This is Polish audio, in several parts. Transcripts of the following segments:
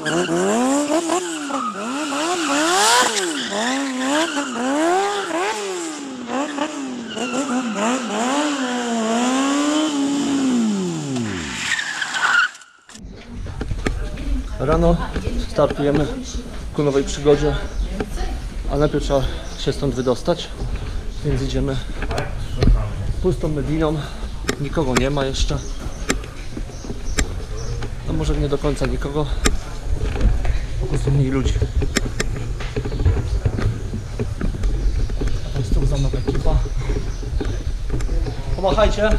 Rano startujemy ku nowej przygodzie, a najpierw trzeba się stąd wydostać, więc idziemy pustą Mediną. Nikogo nie ma jeszcze. No może nie do końca nikogo, po prostu mniej ludzi. A jest tu za mną ekipa. Pomachajcie.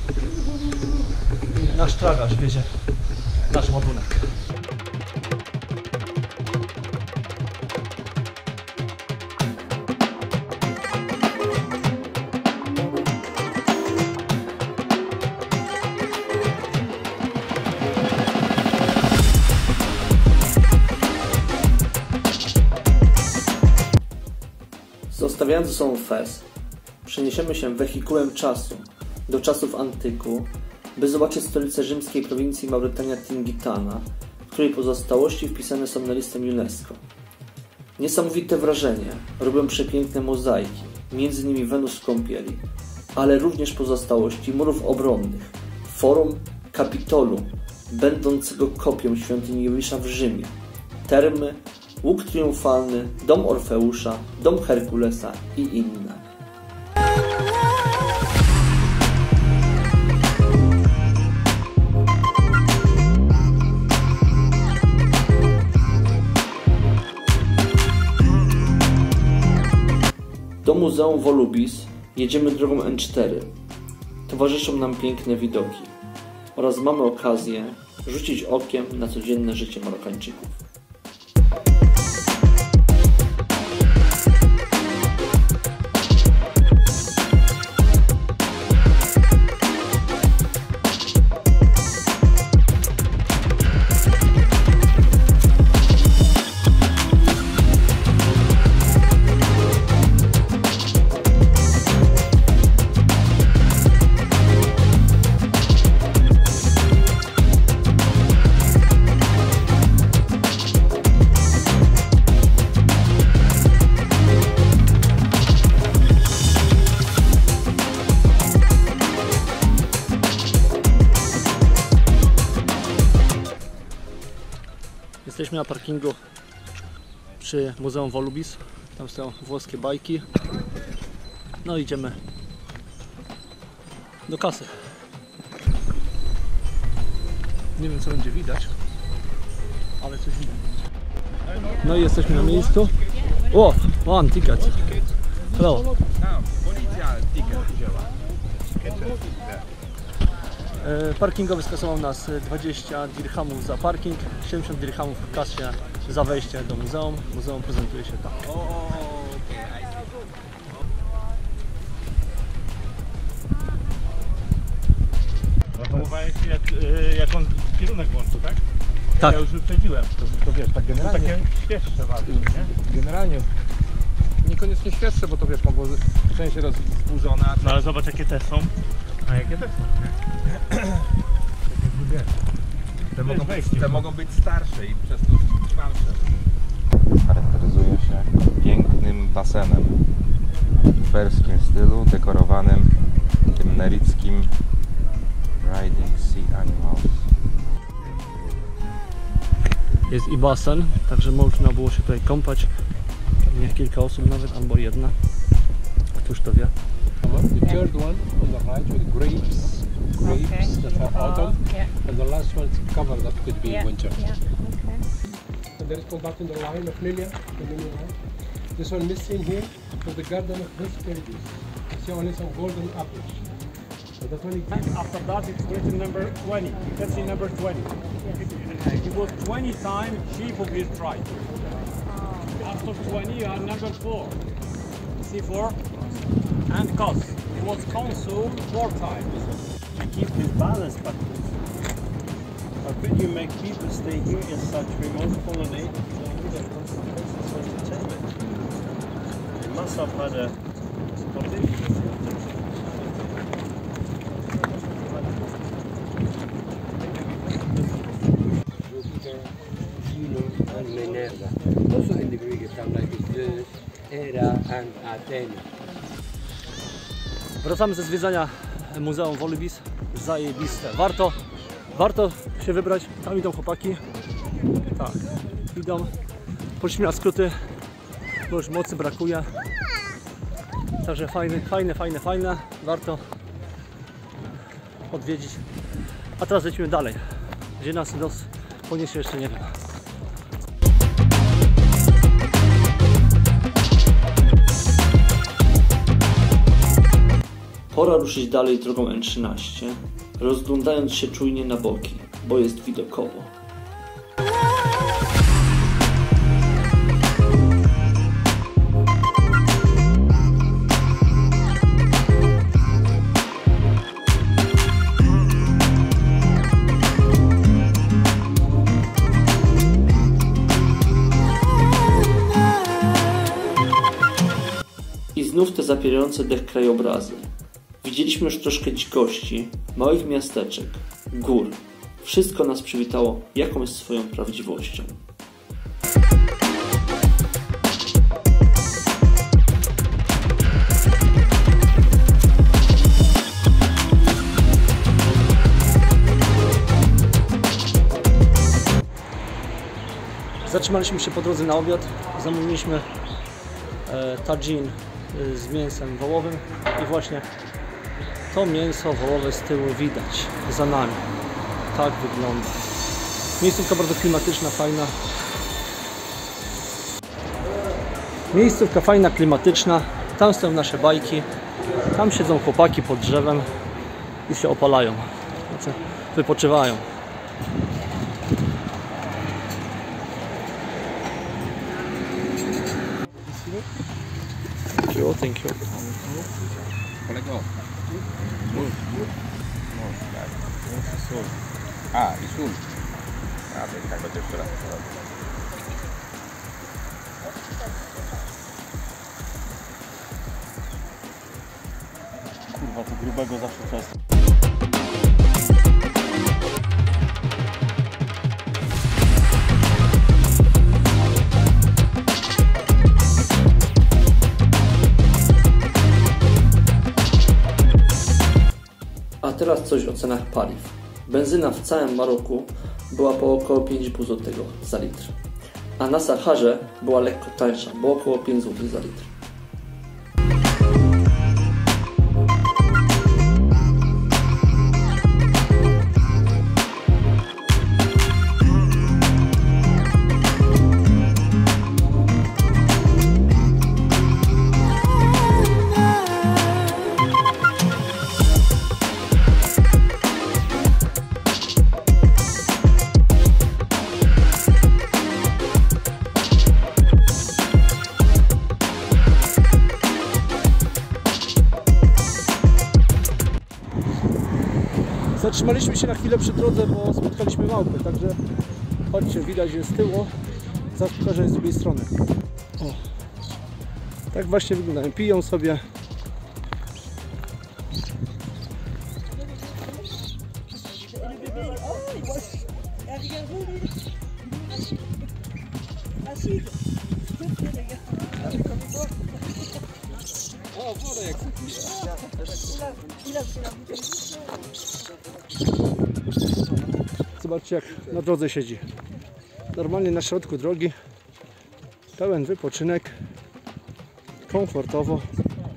I nasz tragarz wiezie nasz ładunek. Zostawiając ze sobą Fez, przeniesiemy się wehikułem czasu do czasów antyku, by zobaczyć stolicę rzymskiej prowincji Mauretania Tingitana, w której pozostałości wpisane są na listę UNESCO. Niesamowite wrażenie robią przepiękne mozaiki, między innymi Wenus w kąpieli, ale również pozostałości murów obronnych, forum Kapitolu, będącego kopią świątyni Julisza w Rzymie, termy, łuk triumfalny, dom Orfeusza, dom Herkulesa i inne. Do Muzeum Volubis jedziemy drogą N4. Towarzyszą nam piękne widoki oraz mamy okazję rzucić okiem na codzienne życie Marokańczyków. Jesteśmy na parkingu przy Muzeum Volubis. Tam stoją włoskie bajki. No idziemy do kasy. Nie wiem co będzie widać, ale coś widać. No i jesteśmy na miejscu. O! One ticket. Hello. Parkingowy skasował nas 20 dirhamów za parking, 70 dirhamów w kasie za wejście do muzeum. Muzeum prezentuje się tak. Zachowywałeś jak on kierunek łączył, tak? Tak. Ja już wyprzedziłem. To wiesz, tak generalnie. To takie świeższe bardzo, nie? Generalnie. Niekoniecznie świeższe, bo to wiesz, mogło część rozburzone. No ale zobacz jakie te są. A jakie te są, nie? Te mogą być starsze i przez to trwalsze. Charakteryzuje się pięknym basenem w perskim stylu, dekorowanym tym nerickim Riding Sea Animals. Jest i basen, także można było się tutaj kąpać. Pewnie kilka osób nawet, albo jedna. Któż to wie? The third one on the right with grapes that are autumn, and the last one is covered up, could be winter. And there is conducting the line of Lilia, the Lilia line. This one missing here is the garden of Hesperides. You see only some golden apples. So that one After that it's written number 20. You can see number 20. It was 20 times chief of his tribe. After 20 you have number 4. See 4? And cost. It was consumed 4 times. To keep this balance, but how could you make people stay here in such remote colony with consequences for entertainment? They must have had a Venus and Minerva. Also in the Greek account like Zeus, Hera and Athena. Wracamy ze zwiedzania Muzeum Wolybis. Zajebiste. Warto się wybrać. Tam idą chłopaki. Tak, idą. Poszliśmy na skróty, bo już mocy brakuje. Także fajne. Warto odwiedzić. A teraz lecimy dalej. Gdzie nas los poniesie, jeszcze nie wiem. Pora ruszyć dalej drogą N13, rozglądając się czujnie na boki, bo jest widokowo. I znów te zapierające dech krajobrazy. Widzieliśmy już troszkę dzikości, małych miasteczek, gór. Wszystko nas przywitało jakąś swoją prawdziwością. Zatrzymaliśmy się po drodze na obiad, zamówiliśmy tadżin z mięsem wołowym i właśnie to mięso wołowe z tyłu widać za nami. Tak wygląda. Miejscówka bardzo klimatyczna, fajna. Miejscówka fajna, klimatyczna. Tam stoją nasze bajki. Tam siedzą chłopaki pod drzewem i się opalają. Znaczy, wypoczywają. Thank you. Kolego. Sól. A, i sól. A, to tak będzie jeszcze raz. Kurwa, to grubego zawsze przez. A teraz coś o cenach paliw. Benzyna w całym Maroku była po około 5,5 zł za litr, a na Saharze była lekko tańsza, bo około 5 zł za litr. Zatrzymaliśmy się na chwilę przy drodze, bo spotkaliśmy małpy, także chodźcie, widać je z tyłu, zaraz pokażę je z drugiej strony. O, tak właśnie wyglądają, piją sobie. Zobaczcie, jak na drodze siedzi. Normalnie na środku drogi. Pełen wypoczynek. Komfortowo.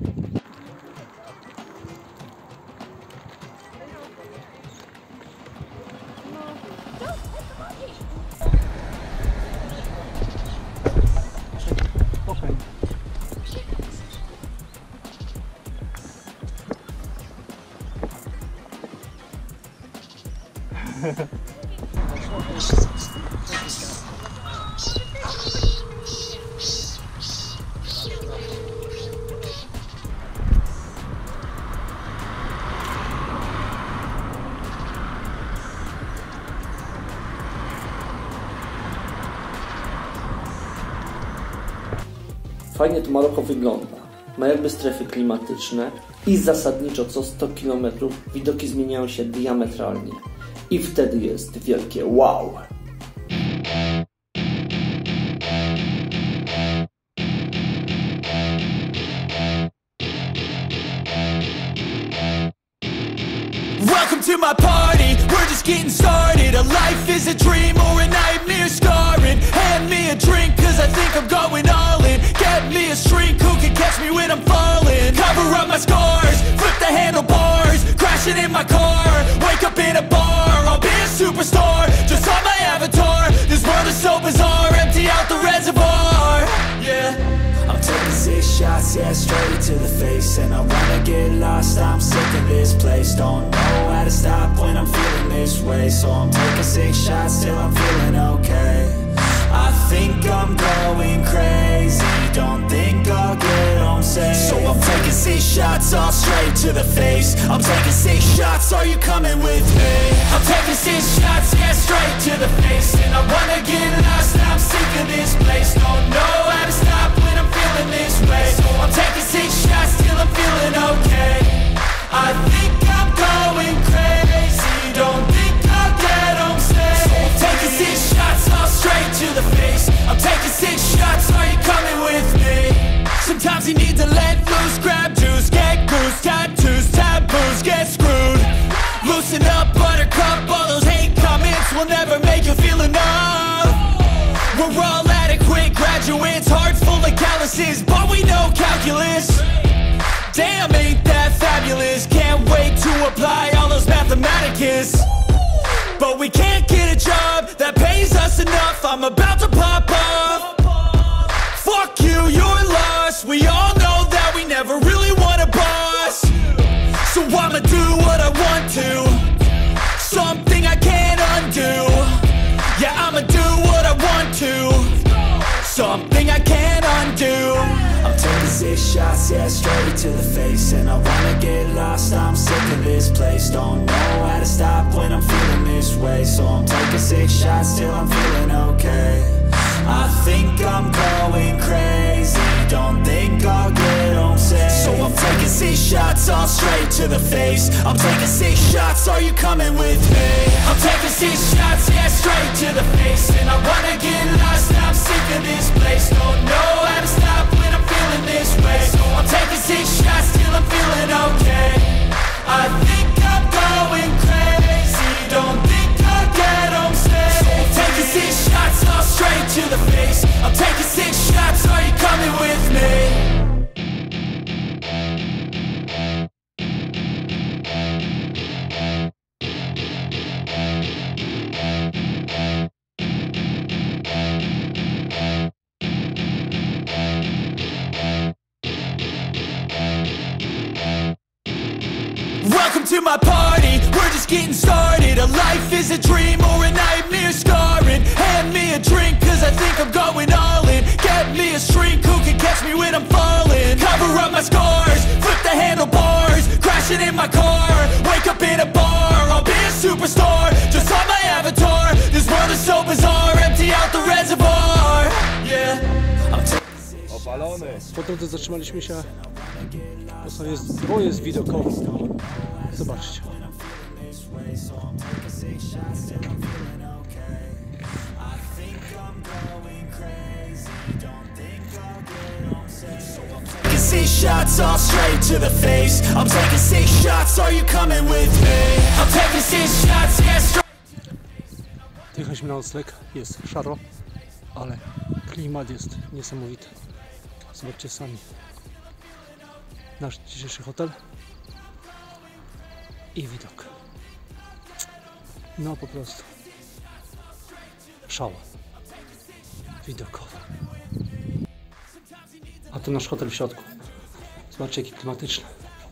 Fajnie to Maroko wygląda. Ma jakby strefy klimatyczne i zasadniczo co 100 km widoki zmieniają się diametralnie. I wtedy jest wielkie wow! to my party, we're just getting started. A life is a dream or a nightmare scarring. Hand me a drink cause I think I'm going all in. Get me a shrink who can catch me when I'm falling. Cover up my scars, flip the handlebars, crashing in my car, wake up in a bar. I'll be a superstar, just on my avatar. This world is so bizarre, empty out the reservoir. Yeah, I'm taking 6 shots, yeah, straight to the face. And I wanna get lost, I'm sick of this place. Don't know how to stop when I'm feeling this way. So I'm taking 6 shots till I'm feeling okay. I think I'm going crazy, don't think I'll get home safe. So I'm taking 6 shots all straight to the face. I'm taking 6 shots, are you coming with me? I'm taking 6 shots, yeah, straight to the face. And I wanna get lost, I'm sick of this place. Don't know how to stop when I'm feeling this way. So I'm taking 6 shots till I'm feeling okay. I think I'm going crazy, don't think I'll get home safe. So I'm taking 6 shots all straight to the face. I'm taking 6 shots, are you coming with me? Sometimes you need to let loose, grab juice, get goose, tattoos, taboos, get screwed. Loosen up, buttercup, all those hate comments will never make you feel enough. We're all adequate graduates, heart full of calluses, but we know calculus. Damn, ain't that fabulous? Can't wait to apply all those mathematicus. But we can't get a job that pays us enough. I'm about to pop off. Fuck you, you're lost. We all know that we never really want a boss. So I'ma do what I want to, something I can't undo. Yeah, I'ma do what I want to, something I can't undo. I'm taking 6 shots, yeah, straight to the face. And I wanna get lost, I'm sick of this place. Don't know how to stop when I'm feeling this way. So I'm taking 6 shots till I'm feeling okay. I think I'm going crazy, don't think I'll get home safe. So I'm taking 6 shots all straight to the face. I'm taking 6 shots, are you coming with me? I'm taking 6 shots, yeah, straight to the face. And I wanna get lost, I'm sick of this place. Don't know how to stop when I'm feeling this way. So I'm taking 6 shots till I'm feeling okay. I think I'm going crazy, don't think I'll get home safe. So I'm taking 6 shots all straight to the face. I'm taking 6 shots, are you coming with me? Welcome to my party, we're just getting started. A life is a dream or a nightmare scarring. Hand me a drink cause I think I'm going all in. Get me a shrink who can catch me when I'm falling. Cover up my scars, flip the handlebars, crashing in my car, wake up in a bar. I'll be a superstar, just on my avatar. This world is so bizarre, empty out the reservoir. Yeah, I'm Po drodze zatrzymaliśmy się, bo są jest widokowy. Zobaczcie. taking 6 shots all straight to the face. I'm taking 6 shots, are you coming with me? I'm taking 6 shots, yeah, straight. Jechaliśmy na nocleg, jest szaro, ale klimat jest niesamowity. Zobaczcie sami. Nasz dzisiejszy hotel i widok. No po prostu szał widokowy. A tu nasz hotel w środku. Zobaczcie jaki klimatyczny.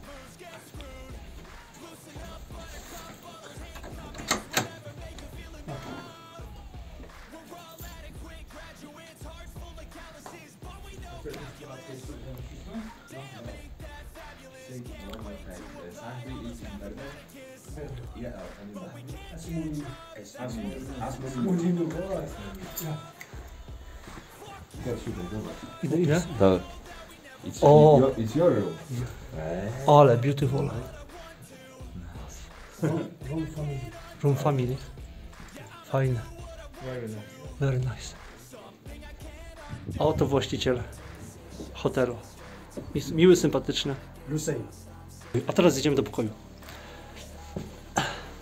Ile? It's your room. Ale beautiful. Room family. Fajne. Very nice. A oto właściciel hotelu. Miły, sympatyczny. A teraz idziemy do pokoju.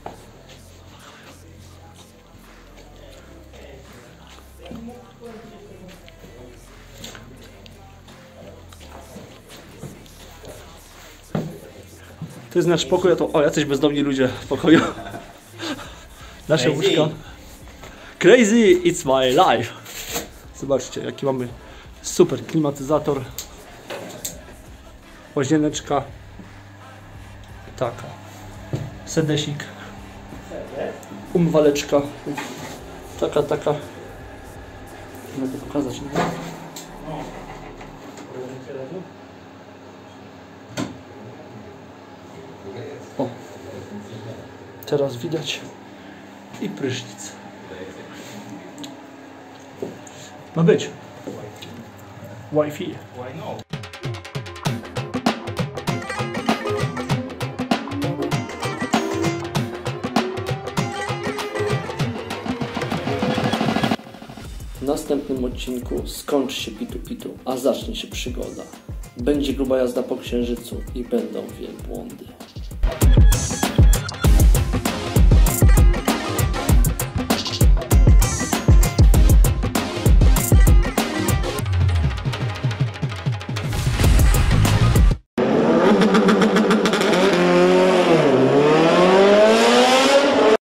To jest nasz pokój, a to jacyś bezdomni ludzie w pokoju. Nasze łóżka. Crazy, it's my life. Zobaczcie, jaki mamy super klimatyzator. Łazieneczka. Taka. Sedesik. Umywaleczka. Taka. Mogę pokazać. Nie? O. Teraz widać. I prysznic. Ma być. Wi-Fi. W następnym odcinku skończy się pitu, a zacznie się przygoda. Będzie gruba jazda po księżycu i będą wielbłądy.